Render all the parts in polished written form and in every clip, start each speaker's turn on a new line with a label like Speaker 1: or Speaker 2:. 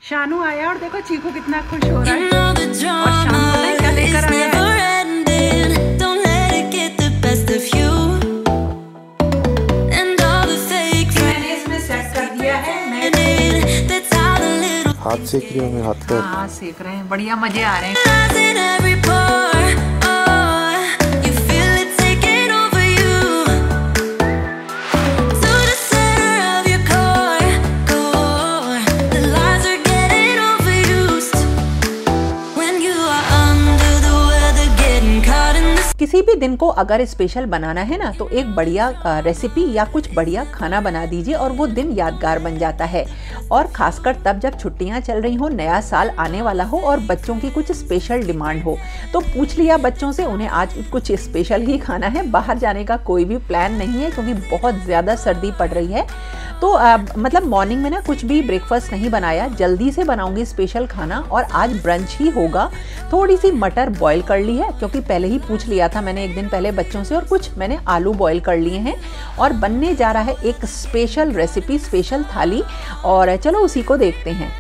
Speaker 1: शानू आया और देखो चीकू कितना खुश हो रहा है। और शानू पता है क्या लेकर आया है? मैंने इसमें सेट कर दिया है।
Speaker 2: हाथ सेक रही हूँ, हाथ पे।
Speaker 1: हाँ सेक रहे हैं, बढ़िया मजे आ रहे हैं। किसी भी दिन को अगर स्पेशल बनाना है ना, तो एक बढ़िया रेसिपी या कुछ बढ़िया खाना बना दीजिए और वो दिन यादगार बन जाता है। और खासकर तब जब छुट्टियां चल रही हो, नया साल आने वाला हो और बच्चों की कुछ स्पेशल डिमांड हो, तो पूछ लिया बच्चों से उन्हें आज कुछ स्पेशल ही खाना है। बाहर जाने का कोई भी प्लान नहीं है क्योंकि बहुत ज़्यादा सर्दी पड़ रही है। तो मतलब मॉर्निंग में ना कुछ भी ब्रेकफास्ट नहीं बनाया, जल्दी से बनाऊंगी स्पेशल खाना और आज ब्रंच ही होगा। थोड़ी सी मटर बॉईल कर ली है क्योंकि पहले ही पूछ लिया था मैंने एक दिन पहले बच्चों से, और कुछ मैंने आलू बॉईल कर लिए हैं और बनने जा रहा है एक स्पेशल रेसिपी, स्पेशल थाली। और चलो उसी को देखते हैं।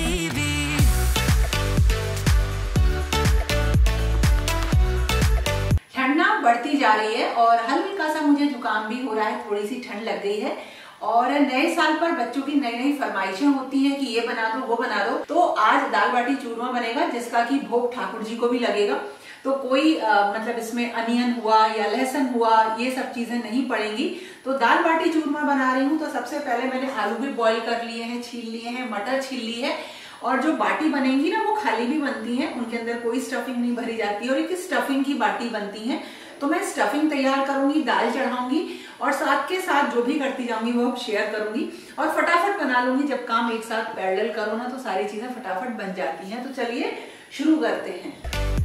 Speaker 1: ठंड ना बढ़ती जा रही है और हल्का सा मुझे जुकाम भी हो रहा है, थोड़ी सी ठंड लग गई है। और नए साल पर बच्चों की नई नई फरमाइशें होती हैं कि ये बना दो वो बना दो। तो आज दाल बाटी चूरमा बनेगा जिसका कि भोग ठाकुर जी को भी लगेगा। तो कोई मतलब इसमें अनियन हुआ या लहसुन हुआ, ये सब चीजें नहीं पड़ेंगी। तो दाल बाटी चूरमा बना रही हूँ। तो सबसे पहले मैंने आलू भी बॉईल कर लिए हैं, छील लिए हैं, मटर छील ली है। और जो बाटी बनेंगी ना वो खाली भी बनती है, उनके अंदर कोई स्टफिंग नहीं भरी जाती और एक स्टफिंग की बाटी बनती है। तो मैं स्टफिंग तैयार करूंगी, दाल चढ़ाऊंगी और साथ के साथ जो भी करती जाऊंगी वो शेयर करूंगी और फटाफट बना लूंगी। जब काम एक साथ पैरेलल करो ना तो सारी चीजें फटाफट बन जाती हैं। तो चलिए शुरू करते हैं।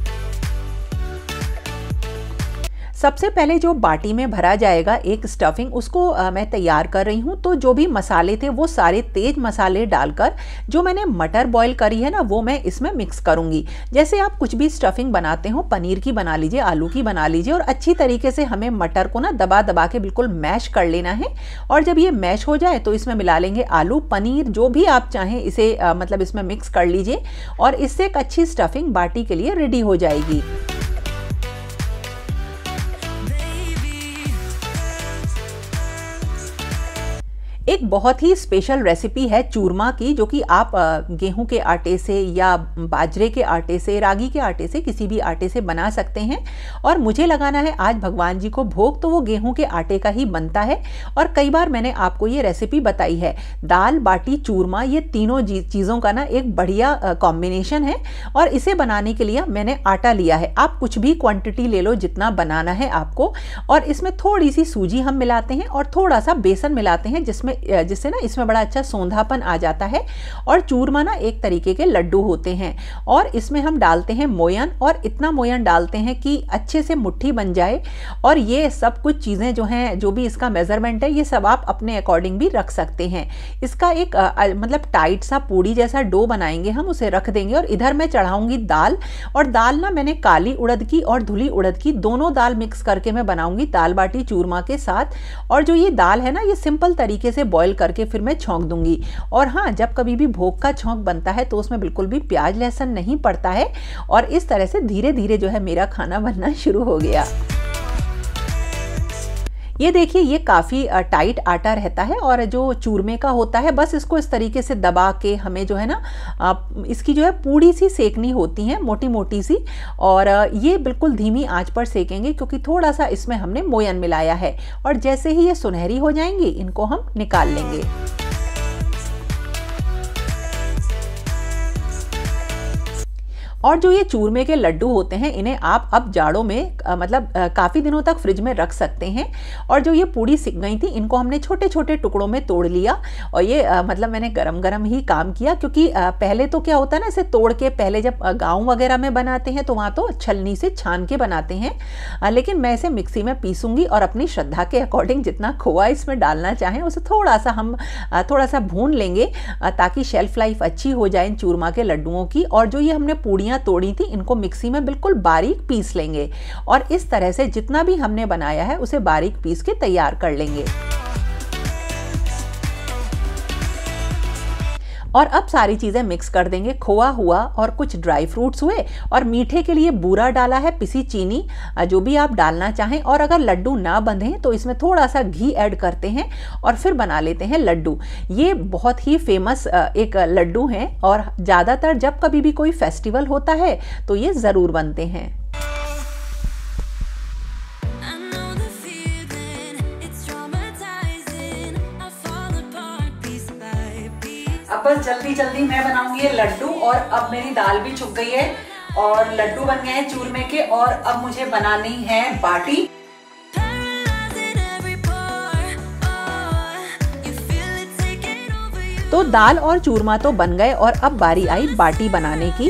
Speaker 1: सबसे पहले जो बाटी में भरा जाएगा एक स्टफिंग, उसको मैं तैयार कर रही हूँ। तो जो भी मसाले थे वो सारे तेज मसाले डालकर जो मैंने मटर बॉईल करी है ना वो मैं इसमें मिक्स करूँगी। जैसे आप कुछ भी स्टफिंग बनाते हो, पनीर की बना लीजिए, आलू की बना लीजिए, और अच्छी तरीके से हमें मटर को ना दबा दबा के बिल्कुल मैश कर लेना है। और जब ये मैश हो जाए तो इसमें मिला लेंगे आलू, पनीर, जो भी आप चाहें इसे मतलब इसमें मिक्स कर लीजिए और इससे एक अच्छी स्टफिंग बाटी के लिए रेडी हो जाएगी। एक बहुत ही स्पेशल रेसिपी है चूरमा की, जो कि आप गेहूं के आटे से या बाजरे के आटे से, रागी के आटे से, किसी भी आटे से बना सकते हैं। और मुझे लगाना है आज भगवान जी को भोग, तो वो गेहूं के आटे का ही बनता है। और कई बार मैंने आपको ये रेसिपी बताई है। दाल बाटी चूरमा, ये तीनों चीज़ों का ना एक बढ़िया कॉम्बिनेशन है। और इसे बनाने के लिए मैंने आटा लिया है। आप कुछ भी क्वांटिटी ले लो जितना बनाना है आपको। और इसमें थोड़ी सी सूजी हम मिलाते हैं और थोड़ा सा बेसन मिलाते हैं जिससे ना इसमें बड़ा अच्छा सौंधापन आ जाता है। और चूरमा ना एक तरीके के लड्डू होते हैं। और इसमें हम डालते हैं मोयन, और इतना मोयन डालते हैं कि अच्छे से मुट्ठी बन जाए। और ये सब कुछ चीज़ें जो हैं, जो भी इसका मेजरमेंट है, ये सब आप अपने अकॉर्डिंग भी रख सकते हैं। इसका एक मतलब टाइट सा पूड़ी जैसा डो बनाएंगे हम, उसे रख देंगे। और इधर मैं चढ़ाऊंगी दाल। और दाल ना मैंने काली उड़द की और धुली उड़द की दोनों दाल मिक्स करके मैं बनाऊंगी दाल बाटी चूरमा के साथ। और जो ये दाल है ना, ये सिंपल तरीके से बॉईल करके फिर मैं छौंक दूंगी। और हाँ, जब कभी भी भोग का छौंक बनता है तो उसमें बिल्कुल भी प्याज लहसुन नहीं पड़ता है। और इस तरह से धीरे धीरे जो है मेरा खाना बनना शुरू हो गया। ये देखिए, ये काफ़ी टाइट आटा रहता है और जो चूरमे का होता है, बस इसको इस तरीके से दबा के हमें जो है ना इसकी जो है पूड़ी सी सेकनी होती है, मोटी मोटी सी। और ये बिल्कुल धीमी आंच पर सेकेंगे क्योंकि थोड़ा सा इसमें हमने मोयन मिलाया है। और जैसे ही ये सुनहरी हो जाएंगी, इनको हम निकाल लेंगे। और जो ये चूरमे के लड्डू होते हैं, इन्हें आप अब जाड़ों में मतलब काफ़ी दिनों तक फ्रिज में रख सकते हैं। और जो ये पूड़ी सिक गई थी, इनको हमने छोटे छोटे टुकड़ों में तोड़ लिया। और ये मतलब मैंने गरम गरम ही काम किया, क्योंकि पहले तो क्या होता है ना, इसे तोड़ के पहले जब गाँव वगैरह में बनाते हैं तो वहाँ तो छलनी से छान के बनाते हैं। लेकिन मैं इसे मिक्सी में पीसूँगी और अपनी श्रद्धा के अकॉर्डिंग जितना खोआ इसमें डालना चाहें उसे थोड़ा सा हम थोड़ा सा भून लेंगे, ताकि शेल्फ लाइफ अच्छी हो जाए इन चूरमा के लड्डुओं की। और जो ये हमने पूड़ियाँ तोड़ी थी, इनको मिक्सी में बिल्कुल बारीक पीस लेंगे। और इस तरह से जितना भी हमने बनाया है उसे बारीक पीस के तैयार कर लेंगे। और अब सारी चीज़ें मिक्स कर देंगे। खोआ हुआ और कुछ ड्राई फ्रूट्स हुए और मीठे के लिए बूरा डाला है, पिसी चीनी, जो भी आप डालना चाहें। और अगर लड्डू ना बंधें तो इसमें थोड़ा सा घी ऐड करते हैं और फिर बना लेते हैं लड्डू। ये बहुत ही फेमस एक लड्डू हैं और ज़्यादातर जब कभी भी कोई फेस्टिवल होता है तो ये ज़रूर बनते हैं।
Speaker 3: अब बस जल्दी जल्दी मैं बनाऊंगी ये लड्डू और अब मेरी दाल भी छुप गई है और लड्डू बन गए हैं चूरमे के और अब मुझे बनानी है बाटी।
Speaker 1: तो दाल और चूरमा तो बन गए और अब बारी आई बाटी बनाने की।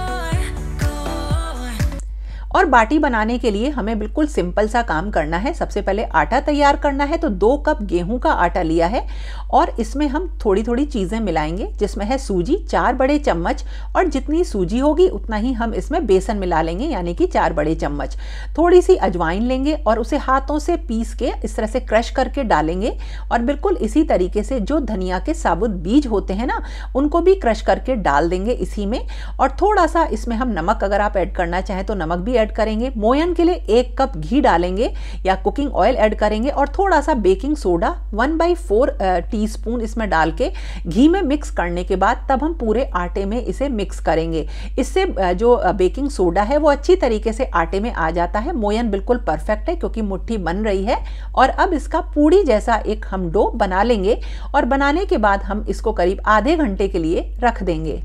Speaker 1: और बाटी बनाने के लिए हमें बिल्कुल सिंपल सा काम करना है। सबसे पहले आटा तैयार करना है। तो 2 कप गेहूं का आटा लिया है और इसमें हम थोड़ी थोड़ी चीज़ें मिलाएंगे, जिसमें है सूजी 4 बड़े चम्मच, और जितनी सूजी होगी उतना ही हम इसमें बेसन मिला लेंगे, यानी कि 4 बड़े चम्मच। थोड़ी सी अजवाइन लेंगे और उसे हाथों से पीस के इस तरह से क्रश करके डालेंगे। और बिल्कुल इसी तरीके से जो धनिया के साबुत बीज होते हैं ना, उनको भी क्रश करके डाल देंगे इसी में। और थोड़ा सा इसमें हम नमक, अगर आप ऐड करना चाहें तो नमक भी ऐड करेंगे। मोयन के लिए 1 कप घी डालेंगे या कुकिंग ऑयल ऐड करेंगे और थोड़ा सा बेकिंग सोडा 1/4 टीस्पून इसमें डाल के घी में मिक्स करने के बाद तब हम पूरे आटे में इसे मिक्स करेंगे। इससे जो बेकिंग सोडा है वो अच्छी तरीके से आटे में आ जाता है। मोयन बिल्कुल परफेक्ट है क्योंकि मुट्ठी बन रही है। और अब इसका पूड़ी जैसा एक हम डो बना लेंगे और बनाने के बाद हम इसको करीब आधे घंटे के लिए रख देंगे।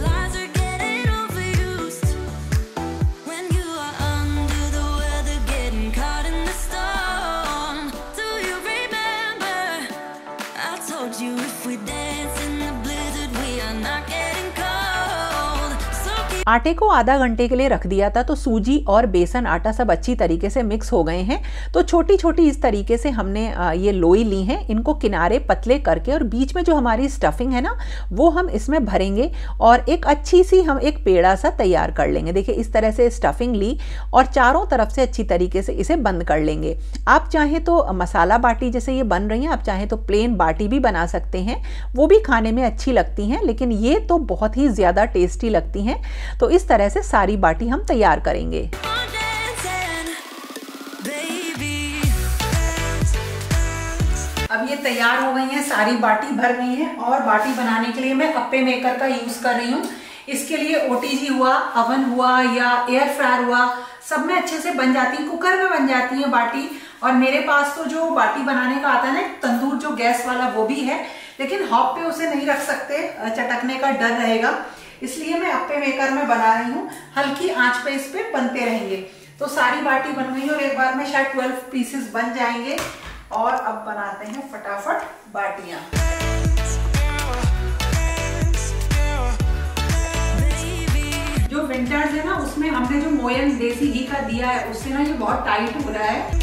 Speaker 1: आटे को आधा घंटे के लिए रख दिया था तो सूजी और बेसन आटा सब अच्छी तरीके से मिक्स हो गए हैं। तो छोटी छोटी इस तरीके से हमने ये लोई ली हैं। इनको किनारे पतले करके और बीच में जो हमारी स्टफिंग है ना, वो हम इसमें भरेंगे और एक अच्छी सी हम एक पेड़ा सा तैयार कर लेंगे। देखिए इस तरह से स्टफिंग ली और चारों तरफ से अच्छी तरीके से इसे बंद कर लेंगे। आप चाहें तो मसाला बाटी जैसे ये बन रही हैं, आप चाहें तो प्लेन बाटी भी बना सकते हैं, वो भी खाने में अच्छी लगती हैं, लेकिन ये तो बहुत ही ज़्यादा टेस्टी लगती हैं। तो इस तरह से सारी बाटी हम तैयार करेंगे।
Speaker 3: अब ये तैयार हो गई हैं, सारी बाटी भर गई हैं और बाटी बनाने के लिए मैं अप्पे मेकर का यूज कर रही हूँ। इसके लिए ओटीजी हुआ, अवन हुआ या एयर फ्रायर हुआ, सब में अच्छे से बन जाती है, कुकर में बन जाती है बाटी। और मेरे पास तो जो बाटी बनाने का आता है ना तंदूर, जो गैस वाला, वो भी है, लेकिन हॉप पे उसे नहीं रख सकते, चटकने का डर रहेगा, इसलिए मैं अप्पे मेकर में बना रही हूँ। हल्की आंच पे इस पे बनते रहेंगे। तो सारी बाटी बन गई और एक बार में शायद 12 पीसेस बन जाएंगे। और अब बनाते हैं फटाफट बाटियां। जो विंटर्स है ना, उसमें हमने जो मोयन देसी घी का दिया है उससे ना ये बहुत टाइट हो रहा है।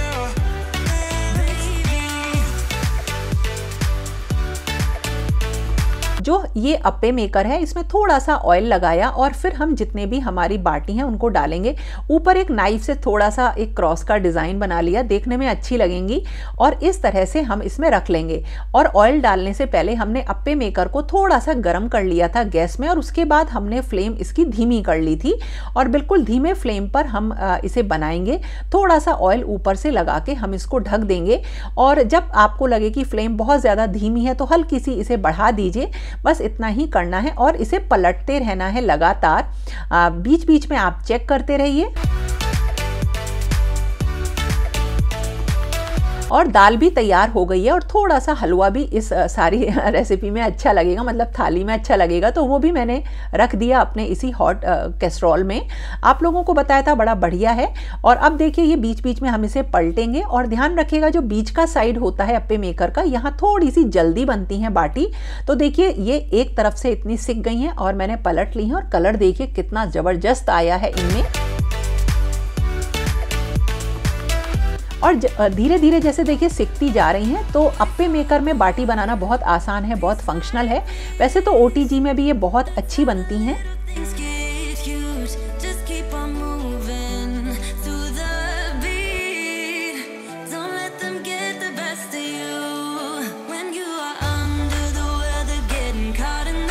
Speaker 1: जो ये अप्पे मेकर है इसमें थोड़ा सा ऑयल लगाया और फिर हम जितने भी हमारी बाटी हैं उनको डालेंगे। ऊपर एक नाइफ से थोड़ा सा एक क्रॉस का डिज़ाइन बना लिया, देखने में अच्छी लगेंगी। और इस तरह से हम इसमें रख लेंगे। और ऑयल डालने से पहले हमने अप्पे मेकर को थोड़ा सा गर्म कर लिया था गैस में और उसके बाद हमने फ्लेम इसकी धीमी कर ली थी और बिल्कुल धीमे फ्लेम पर हम इसे बनाएंगे। थोड़ा सा ऑयल ऊपर से लगा के हम इसको ढक देंगे और जब आपको लगे कि फ्लेम बहुत ज़्यादा धीमी है तो हल्की सी इसे बढ़ा दीजिए। बस इतना ही करना है और इसे पलटते रहना है लगातार। बीच बीच में आप चेक करते रहिए। और दाल भी तैयार हो गई है और थोड़ा सा हलवा भी इस सारी रेसिपी में अच्छा लगेगा, मतलब थाली में अच्छा लगेगा, तो वो भी मैंने रख दिया अपने इसी हॉट कैसरोल में। आप लोगों को बताया था बड़ा बढ़िया है। और अब देखिए ये बीच बीच में हम इसे पलटेंगे और ध्यान रखिएगा जो बीच का साइड होता है अप्पे मेकर का, यहाँ थोड़ी सी जल्दी बनती हैं बाटी। तो देखिए ये एक तरफ से इतनी सिक गई हैं और मैंने पलट ली हैं और कलर देखिए कितना ज़बरदस्त आया है इनमें। और धीरे धीरे जैसे देखिए सिकती जा रही हैं। तो अप्पे मेकर में बाटी बनाना बहुत आसान है, बहुत फंक्शनल है। वैसे तो ओटीजी में भी ये बहुत अच्छी बनती हैं।
Speaker 4: Caught in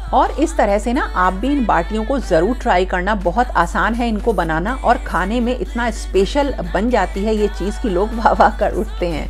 Speaker 1: और इस तरह से ना आप भी इन बाटियों को ज़रूर ट्राई करना, बहुत आसान है इनको बनाना और खाने में इतना स्पेशल बन जाती है ये चीज़ कि लोग वाह वाह कर उठते हैं।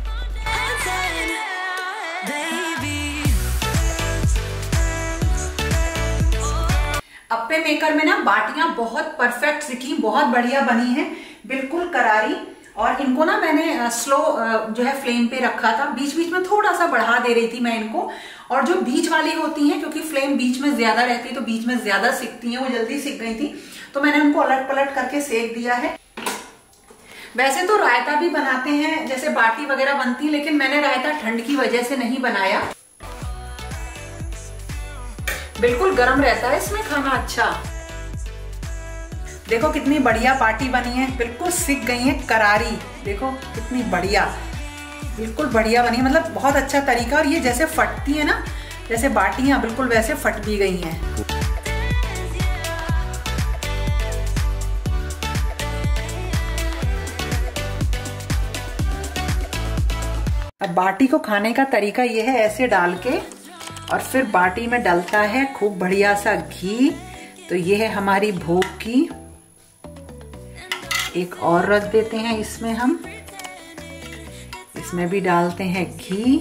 Speaker 3: अप्पे मेकर में ना बाटियां बहुत परफेक्ट सिकी, बहुत बढ़िया बनी है, बिल्कुल करारी। और इनको ना मैंने स्लो जो है फ्लेम पे रखा था, बीच बीच में थोड़ा सा बढ़ा दे रही थी मैं इनको। और जो बीच वाली होती हैं, क्योंकि फ्लेम बीच में ज्यादा रहती है तो बीच में ज्यादा सिकती हैं, वो जल्दी सिक गई थी तो मैंने उनको अलट पलट करके सेक दिया है। वैसे तो रायता भी बनाते हैं जैसे बाटी वगैरह बनती है, लेकिन मैंने रायता ठंड की वजह से नहीं बनाया। बिल्कुल गर्म रहता है इसमें खाना। अच्छा देखो कितनी बढ़िया बाटी बनी है, बिल्कुल सिक गई है, करारी। देखो कितनी बढ़िया, बिल्कुल बढ़िया बनी, मतलब बहुत अच्छा तरीका। और ये जैसे फटती है ना, जैसे बाटियां बिल्कुल वैसे फट भी गई हैं। अब बाटी को खाने का तरीका ये है, ऐसे डाल के और फिर बाटी में डलता है खूब बढ़िया सा घी। तो ये है हमारी भोग की। एक और रख देते हैं इसमें हम, इसमें भी डालते हैं घी।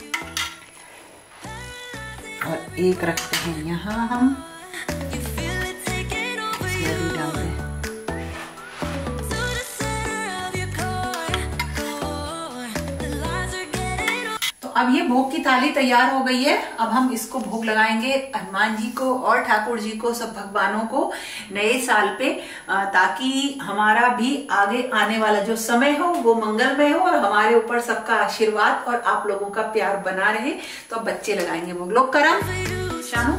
Speaker 3: और एक रखते हैं यहाँ हम, इसमें भी डाल दें। अब ये भोग की थाली तैयार हो गई है। अब हम इसको भोग लगाएंगे हनुमान जी को और ठाकुर जी को, सब भगवानों को नए साल पे, ताकि हमारा भी आगे आने वाला जो समय हो वो मंगलमय हो और हमारे ऊपर सबका आशीर्वाद और आप लोगों का प्यार बना रहे। तो अब बच्चे लगाएंगे भोग। लोग करा शानू।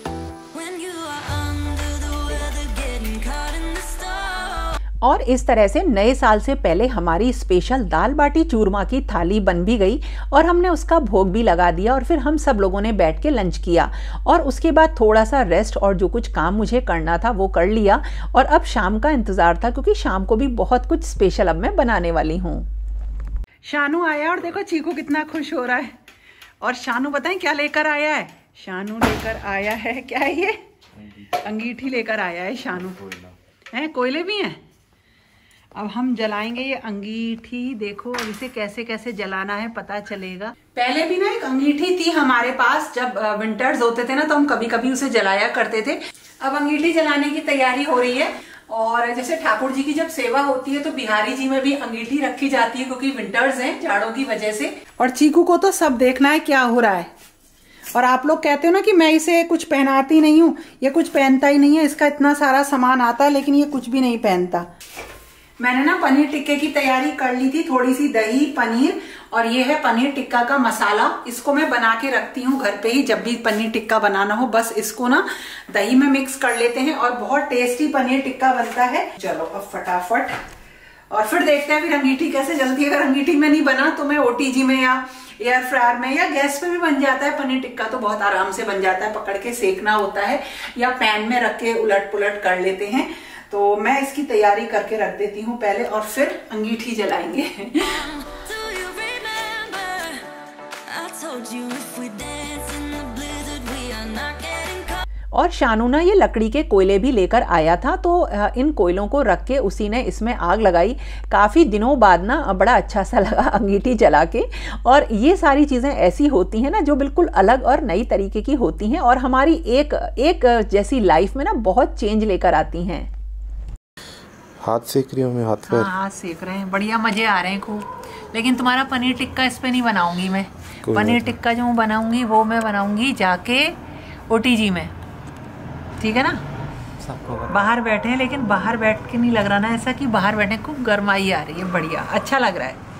Speaker 1: और इस तरह से नए साल से पहले हमारी स्पेशल दाल बाटी चूरमा की थाली बन भी गई और हमने उसका भोग भी लगा दिया। और फिर हम सब लोगों ने बैठ के लंच किया और उसके बाद थोड़ा सा रेस्ट और जो कुछ काम मुझे करना था वो कर लिया। और अब शाम का इंतज़ार था, क्योंकि शाम को भी बहुत कुछ स्पेशल अब मैं बनाने वाली हूँ।
Speaker 3: शानू आया और देखो चीकू कितना खुश हो रहा है। और शानू बताएं क्या लेकर आया है? शानू लेकर आया है, क्या है ये? अंगीठी लेकर आया है शानू। है कोयले भी हैं। अब हम जलाएंगे ये अंगीठी। देखो अब इसे कैसे कैसे जलाना है पता चलेगा। पहले भी ना एक अंगीठी थी हमारे पास, जब विंटर्स होते थे ना तो हम कभी कभी उसे जलाया करते थे। अब अंगीठी जलाने की तैयारी हो रही है। और जैसे ठाकुर जी की जब सेवा होती है तो बिहारी जी में भी अंगीठी रखी जाती है, क्योंकि विंटर्स हैं जाड़ों की वजह से। और चीकू को तो सब देखना है क्या हो रहा है। और आप लोग कहते हो ना कि मैं इसे कुछ पहनाती नहीं हूँ, ये कुछ पहनता ही नहीं है, इसका इतना सारा सामान आता है लेकिन ये कुछ भी नहीं पहनता। मैंने ना पनीर टिक्के की तैयारी कर ली थी, थोड़ी सी दही, पनीर, और ये है पनीर टिक्का का मसाला। इसको मैं बना के रखती हूँ घर पे ही, जब भी पनीर टिक्का बनाना हो बस इसको ना दही में मिक्स कर लेते हैं और बहुत टेस्टी पनीर टिक्का बनता है। चलो अब फटाफट, और फिर देखते हैं फिर अंगीठी कैसे जलती है। अगर अंगीठी में नहीं बना तो मैं ओटीजी में या एयर फ्रायर में या गैस पे भी बन जाता है। पनीर टिक्का तो बहुत आराम से बन जाता है, पकड़ के सेकना होता है या पैन में रख के उलट पुलट कर लेते हैं। तो मैं इसकी तैयारी करके रख देती हूँ पहले और फिर अंगीठी जलाएंगे।
Speaker 1: और शानू ना ये लकड़ी के कोयले भी लेकर आया था, तो इन कोयलों को रख के उसी ने इसमें आग लगाई। काफ़ी दिनों बाद ना बड़ा अच्छा सा लगा अंगीठी जला के। और ये सारी चीज़ें ऐसी होती हैं ना जो बिल्कुल अलग और नई तरीके की होती हैं और हमारी एक जैसी लाइफ में ना बहुत चेंज लेकर आती हैं।
Speaker 2: हाथ सेक रही हूँ मैं, हाथ पर।
Speaker 3: हाँ सेक रहे हैं, बढ़िया मजे आ रहे हैं खूब। लेकिन तुम्हारा पनीर टिक्का इस पे नहीं बनाऊंगी मैं। पनीर टिक्का जो बनाऊंगी वो मैं बनाऊंगी जाके ओटीजी में, ठीक है ना? बाहर बैठे हैं, लेकिन बाहर बैठ के नहीं लग रहा ना ऐसा कि बाहर बैठे, खूब गर्माई आ रही है, बढ़िया अच्छा लग रहा है।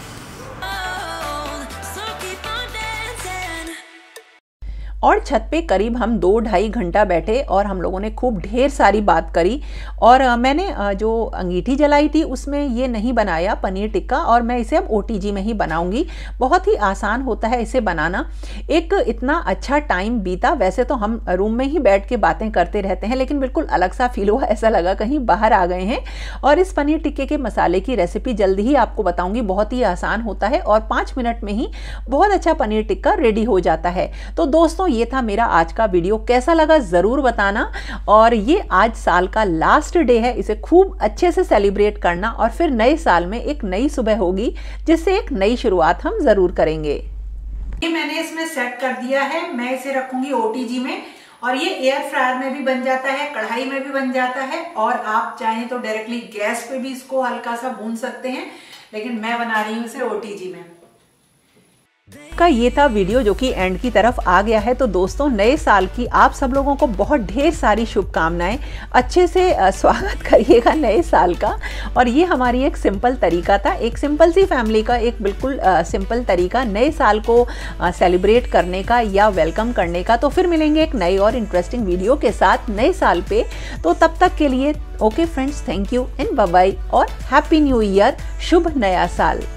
Speaker 1: और छत पे करीब हम 2-2.5 घंटा बैठे और हम लोगों ने खूब ढेर सारी बात करी। और मैंने जो अंगीठी जलाई थी उसमें ये नहीं बनाया पनीर टिक्का, और मैं इसे अब ओटीजी में ही बनाऊंगी। बहुत ही आसान होता है इसे बनाना। एक इतना अच्छा टाइम बीता। वैसे तो हम रूम में ही बैठ के बातें करते रहते हैं, लेकिन बिल्कुल अलग सा फील हुआ, ऐसा लगा कहीं बाहर आ गए हैं। और इस पनीर टिक्के के मसाले की रेसिपी जल्दी ही आपको बताऊंगी। बहुत ही आसान होता है और 5 मिनट में ही बहुत अच्छा पनीर टिक्का रेडी हो जाता है। तो दोस्तों ये था मेरा आज का वीडियो, कैसा लगा ज़रूर बताना। और ये आज साल का लास्ट डे है, इसे खूब अच्छे से सेलिब्रेट करना और फिर नए साल में एक नई सुबह होगी जिससे एक नई शुरुआत हम ज़रूर करेंगे।
Speaker 3: ये मैंने इसमें सेट कर दिया है, मैं इसे रखूंगी ओटीजी में और ये एयर फ्रायर में भी बन जाता है, कढ़ाई में भी बन जाता है और आप चाहें तो डायरेक्टली गैस पे भी इसको हल्का सा भून सकते हैं, लेकिन मैं बना रही हूँ इसे ओटीजी में।
Speaker 1: का ये था वीडियो जो कि एंड की तरफ आ गया है। तो दोस्तों, नए साल की आप सब लोगों को बहुत ढेर सारी शुभकामनाएं। अच्छे से स्वागत करिएगा नए साल का। और ये हमारी एक सिंपल तरीका था, एक सिंपल सी फैमिली का एक बिल्कुल सिंपल तरीका नए साल को सेलिब्रेट करने का या वेलकम करने का। तो फिर मिलेंगे एक नई और इंटरेस्टिंग वीडियो के साथ नए साल पे। तो तब तक के लिए okay friends, thank you and bye bye और हैप्पी न्यू ईयर, शुभ नया साल।